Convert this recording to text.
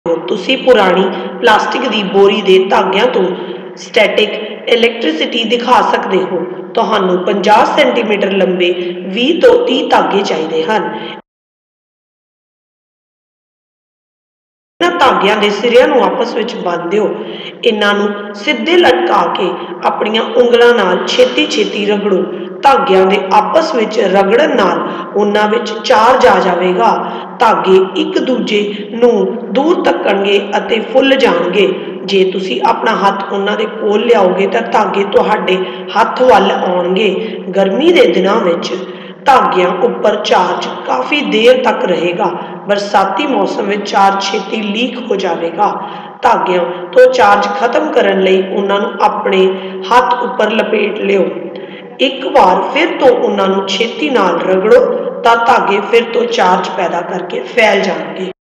ਤੁਸੀਂ ਪੁਰਾਣੀ ਪਲਾਸਟਿਕ ਦੀ ਬੋਰੀ ਦੇ ਧਾਗਿਆਂ ਤੋਂ ਸਟੈਟਿਕ ਇਲੈਕਟ੍ਰਿਸਿਟੀ ਦਿਖਾ ਸਕਦੇ ਹੋ। ਤੁਹਾਨੂੰ 50 ਸੈਂਟੀਮੀਟਰ ਲੰਬੇ 20 ਤੋਂ 30 ਧਾਗੇ ਚਾਹੀਦੇ ਹਨ। ਧਾਗਿਆਂ ਦੇ ਸਿਰਿਆਂ ਨੂੰ ਆਪਸ ਵਿੱਚ ਬੰਨ੍ਹ ਦਿਓ। ਇਹਨਾਂ ਨੂੰ ਸਿੱਧੇ ਲਟਕਾ ਕੇ ਆਪਣੀਆਂ ਉਂਗਲਾਂ ਨਾਲ ਛੇਤੀ ਰਗੜੋ। ਧਾਗਿਆਂ ਦੇ ਆਪਸ ਵਿੱਚ ਰਗੜਨ ਨਾਲ ਉਹਨਾਂ ਵਿੱਚ ਚਾਰਜ ਆ ਜਾਵੇਗਾ। ਧਾਗੇ ਇੱਕ ਦੂਜੇ ਨੂੰ ਦੂਰ ਧੱਕਣਗੇ ਅਤੇ ਫੁੱਲ ਜਾਣਗੇ। ਜੇ ਤੁਸੀਂ ਆਪਣਾ ਹੱਥ ਉਹਨਾਂ ਦੇ ਕੋਲ ਲਿਆਓਗੇ ਤਾਂ ਧਾਗੇ ਤੁਹਾਡੇ ਹੱਥ ਵੱਲ ਆਉਣਗੇ। ਗਰਮੀ ਦੇ ਦਿਨਾਂ ਵਿੱਚ ਧਾਗਿਆਂ ਉੱਪਰ ਚਾਰਜ ਕਾਫੀ ਦੇਰ ਤੱਕ ਰਹੇਗਾ। ਬਰਸਾਤੀ ਮੌਸਮ ਵਿੱਚ ਚਾਰਜ ਛੇਤੀ ਲੀਕ ਹੋ ਜਾਵੇਗਾ। ਧਾਗਿਆਂ ਤੋਂ ਚਾਰਜ ਖਤਮ ਕਰਨ ਲਈ ਉਹਨਾਂ ਨੂੰ ਆਪਣੇ ਹੱਥ ਉੱਪਰ ਲਪੇਟ ਲਿਓ। ਇੱਕ ਵਾਰ ਫਿਰ ਤੋਂ ਉਹਨਾਂ ਨੂੰ ਛੇਤੀ ਨਾਲ ਰਗੜੋ ਤਾਂ ਧਾਗੇ ਫਿਰ ਤੋਂ ਚਾਰਜ ਪੈਦਾ ਕਰਕੇ ਫੈਲ ਜਾਣਗੇ।